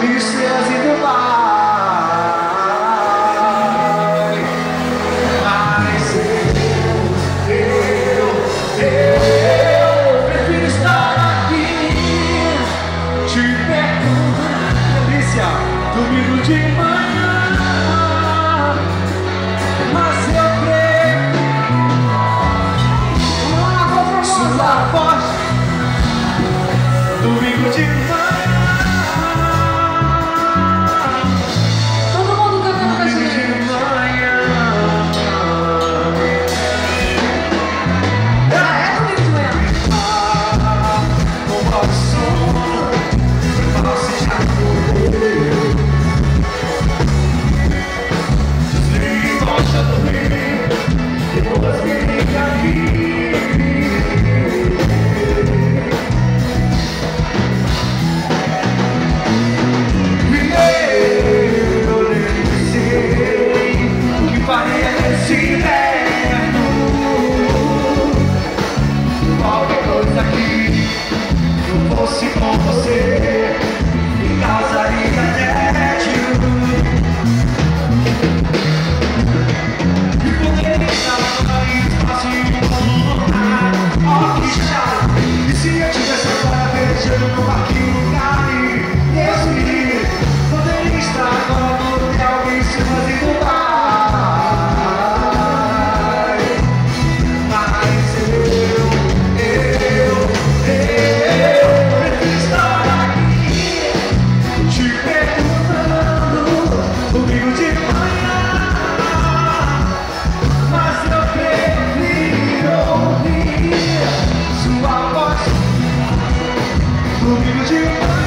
estrelas e do mar. Mas eu prefiro estar aqui, te perguntando, delícia, domingo de manhã. Mas eu prefiro sua voz, domingo de manhã. Todo mundo cantando com a gente. Se com você me causaria tédio e poderia estar em espaço e vontade. Oh, que chato! E se eu tivesse agora viajando no parquinho lugar, Deus me livre, poderia estar agora no hotel e se fazer do bar. Mas eu estar aqui, te perguntando, domingo de manhã. Mas eu prefiro ouvir sua voz, domingo de manhã.